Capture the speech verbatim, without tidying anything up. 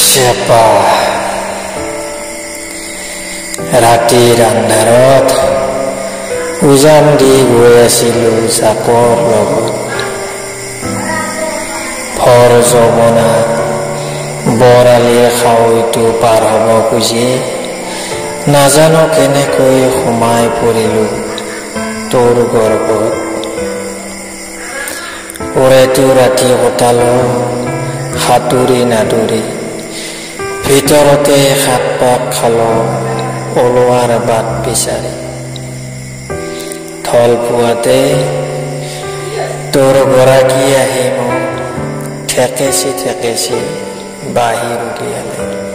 চেপা ৰাতিৰ আন্ধাৰত উজান দি গৈ আছিলো জাকৰ লগত ভৰ যমনা বৰালিৰ খাৱৈটো পাৰ হ'ব খুজি নাজানো কেনেকৈ সোমাই পৰিলো তোৰ গৰ্ভত ওৰেটো ৰাতি কটালো সাঁতুৰি নাদুৰি ভিতৰতে সাত পাক খালো ওলোৱাৰ বাট বিচাৰি থল পুৱাতে তোৰ গৰাকী আহি মোক ঠেকেচি ঠেকেচি বাহিৰ উলিয়ালে।